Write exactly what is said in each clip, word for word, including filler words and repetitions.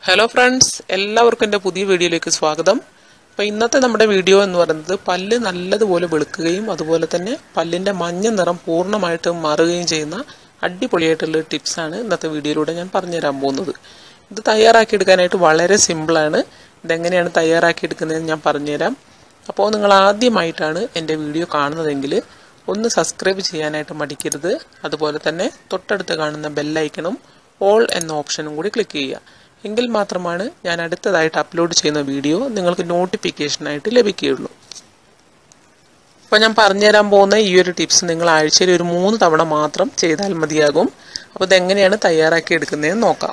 Hello friends, എല്ലാവർക്കും എൻ്റെ പുതിയ വീഡിയോയിലേക്ക് സ്വാഗതം. അപ്പോൾ ഇന്നത്തെ നമ്മുടെ വീഡിയോ എന്ന് പറയുന്നത് പല്ല് നല്ലതുപോലെ വെളുക്കുകയും അതുപോലെ തന്നെ പല്ലിന്റെ മഞ്ഞ നിറം പൂർണ്ണമായിട്ട് മാറുകയും ചെയ്യുന്ന അടിപൊളിയായിട്ടുള്ള ടിപ്സ് ആണ് ഇന്നത്തെ വീഡിയോയിലൂടെ ഞാൻ പറഞ്ഞു തരാൻ പോകുന്നത്. ഇത് തയ്യാറാക്കി എടുക്കാനായിട്ട് വളരെ സിമ്പിൾ ആണ്. ഇതെങ്ങനെയാണ് തയ്യാറാക്കി എടുക്കുന്നതെന്ന് ഞാൻ പറഞ്ഞു തരാം. അപ്പോൾ നിങ്ങൾ ആദ്യമായിട്ടാണ് എൻ്റെ വീഡിയോ കാണുന്നതെങ്കിൽ ഒന്ന് സബ്സ്ക്രൈബ് ചെയ്യാനായിട്ട് മടിക്കരുത്. അതുപോലെ തന്നെ തൊട്ടടുത്ത് കാണുന്ന ബെൽ ഐക്കണും ഓൾ എന്ന ഓപ്ഷനും കൂടി ക്ലിക്ക് ചെയ്യുക. എങ്കിൽ മാത്രമാണ് ഞാൻ അടുത്തതായിട്ട് അപ്ലോഡ് ചെയ്യുന്ന വീഡിയോ നിങ്ങൾക്ക് നോട്ടിഫിക്കേഷനായിട്ട് ലഭിക്കുകയുള്ളൂ. അപ്പോൾ ഞാൻ പറഞ്ഞുതരാൻ പോകുന്ന ഈ ഒരു ടിപ്സ് നിങ്ങൾ ആഴ്ചയിൽ ഒരു മൂന്ന് തവണ മാത്രം ചെയ്താൽ മതിയാകും. അപ്പോൾ ഇതെങ്ങനെയാണ് തയ്യാറാക്കി എടുക്കുന്നതെന്ന് നോക്കാം.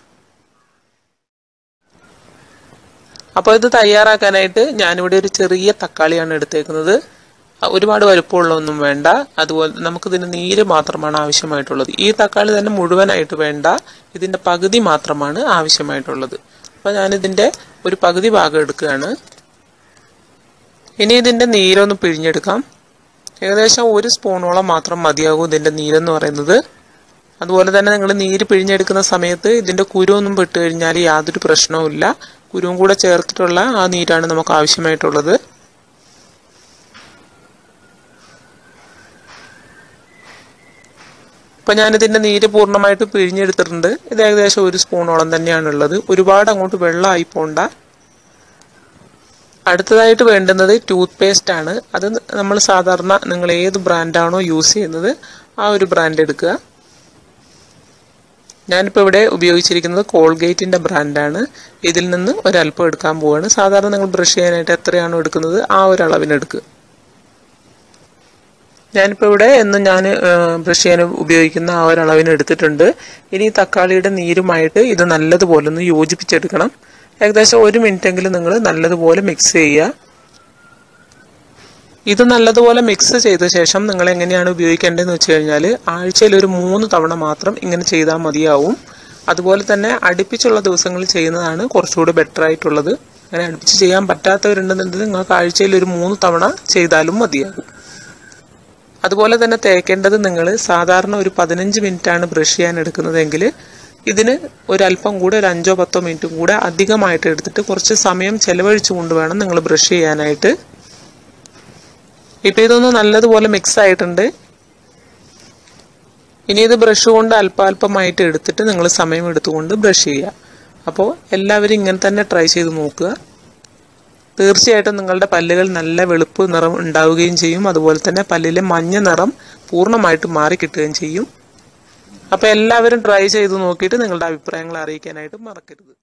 അപ്പോൾ ഇത് തയ്യാറാക്കാനായിട്ട് ഞാനിവിടെ ഒരു ചെറിയ തക്കാളിയാണ് എടുത്തേക്കുന്നത്. ഒരുപാട് വലുപ്പമുള്ളതൊന്നും വേണ്ട. അതുപോലെ നമുക്കിതിന് നീര് മാത്രമാണ് ആവശ്യമായിട്ടുള്ളത്. ഈ തക്കാളി തന്നെ മുഴുവനായിട്ട് വേണ്ട, ഇതിൻ്റെ പകുതി മാത്രമാണ് ആവശ്യമായിട്ടുള്ളത്. അപ്പോൾ ഞാനിതിൻ്റെ ഒരു പകുതി ഭാഗം എടുക്കുകയാണ്. ഇനി ഇതിൻ്റെ നീരൊന്ന് പിഴിഞ്ഞെടുക്കാം. ഏകദേശം ഒരു സ്പൂണോളം മാത്രം മതിയാകും ഇതിൻ്റെ നീരെന്ന് പറയുന്നത്. അതുപോലെ തന്നെ നിങ്ങൾ നീര് പിഴിഞ്ഞെടുക്കുന്ന സമയത്ത് ഇതിൻ്റെ കുരുവൊന്നും പെട്ട് കഴിഞ്ഞാൽ യാതൊരു പ്രശ്നവുമില്ല. കുരുവും കൂടെ ചേർത്തിട്ടുള്ള ആ നീരാണ് നമുക്ക് ആവശ്യമായിട്ടുള്ളത്. അപ്പോൾ ഞാനിതിൻ്റെ നീര് പൂർണ്ണമായിട്ട് പിഴിഞ്ഞെടുത്തിട്ടുണ്ട്. ഇത് ഏകദേശം ഒരു സ്പൂണോളം തന്നെയാണുള്ളത്. ഒരുപാട് അങ്ങോട്ട് വെള്ളമായി പോണ്ട. അടുത്തതായിട്ട് വേണ്ടുന്നത് ടൂത്ത് പേസ്റ്റ് ആണ്. അത് നമ്മൾ സാധാരണ നിങ്ങൾ ഏത് ബ്രാൻഡാണോ യൂസ് ചെയ്യുന്നത് ആ ഒരു ബ്രാൻഡ് എടുക്കുക. ഞാനിപ്പോൾ ഇവിടെ ഉപയോഗിച്ചിരിക്കുന്നത് കോൾഗേറ്റിൻ്റെ ബ്രാൻഡാണ്. ഇതിൽ നിന്ന് ഒരല്പം എടുക്കാൻ പോവുകയാണ്. സാധാരണ നിങ്ങൾ ബ്രഷ് ചെയ്യാനായിട്ട് എത്രയാണോ എടുക്കുന്നത് ആ ഒരു അളവിനെടുക്കുക. ഞാനിപ്പോൾ ഇവിടെ എന്നും ഞാൻ ബ്രഷ് ചെയ്യാൻ ഉപയോഗിക്കുന്ന ആ ഒരു അളവിന് എടുത്തിട്ടുണ്ട്. ഇനി തക്കാളിയുടെ നീരുമായിട്ട് ഇത് നല്ലതുപോലെ ഒന്ന് യോജിപ്പിച്ചെടുക്കണം. ഏകദേശം ഒരു മിനിറ്റെങ്കിലും നിങ്ങൾ നല്ലതുപോലെ മിക്സ് ചെയ്യുക. ഇത് നല്ലതുപോലെ മിക്സ് ചെയ്ത ശേഷം നിങ്ങൾ എങ്ങനെയാണ് ഉപയോഗിക്കേണ്ടതെന്ന് വെച്ച് കഴിഞ്ഞാൽ ആഴ്ചയിൽ ഒരു മൂന്ന് തവണ മാത്രം ഇങ്ങനെ ചെയ്താൽ മതിയാവും. അതുപോലെ തന്നെ അടുപ്പിച്ചുള്ള ദിവസങ്ങളിൽ ചെയ്യുന്നതാണ് കുറച്ചുകൂടി ബെറ്റർ ആയിട്ടുള്ളത്. അങ്ങനെ അടുപ്പിച്ച് ചെയ്യാൻ പറ്റാത്തവരുണ്ടെന്നുണ്ടെങ്കിൽ നിങ്ങൾക്ക് ആഴ്ചയിൽ ഒരു മൂന്ന് തവണ ചെയ്താലും മതിയാകും. അതുപോലെ തന്നെ തേക്കേണ്ടത് നിങ്ങൾ സാധാരണ ഒരു പതിനഞ്ച് മിനിറ്റാണ് ബ്രഷ് ചെയ്യാൻ എടുക്കുന്നതെങ്കിൽ ഇതിന് ഒരല്പം കൂടെ ഒരു അഞ്ചോ പത്തോ മിനിറ്റും കൂടെ അധികമായിട്ട് എടുത്തിട്ട് കുറച്ച് സമയം ചെലവഴിച്ചുകൊണ്ട് വേണം നിങ്ങൾ ബ്രഷ് ചെയ്യാനായിട്ട്. ഇപ്പോൾ ഇതൊന്ന് നല്ലതുപോലെ മിക്സ് ആയിട്ടുണ്ട്. ഇനി ഇത് ബ്രഷ് കൊണ്ട് അല്പാൽപമായിട്ട് എടുത്തിട്ട് നിങ്ങൾ സമയം എടുത്തുകൊണ്ട് ബ്രഷ് ചെയ്യുക. അപ്പോൾ എല്ലാവരും ഇങ്ങനെ തന്നെ ട്രൈ ചെയ്ത് നോക്കുക. തീർച്ചയായിട്ടും നിങ്ങളുടെ പല്ലുകൾ നല്ല വെളുപ്പ് നിറം ഉണ്ടാവുകയും ചെയ്യും. അതുപോലെ തന്നെ പല്ലിലെ മഞ്ഞ നിറം പൂർണ്ണമായിട്ട് മാറി കിട്ടുകയും ചെയ്യും. അപ്പോൾ എല്ലാവരും ട്രൈ ചെയ്ത് നോക്കിയിട്ട് നിങ്ങളുടെ അഭിപ്രായങ്ങൾ അറിയിക്കാനായിട്ട് മറക്കരുത്.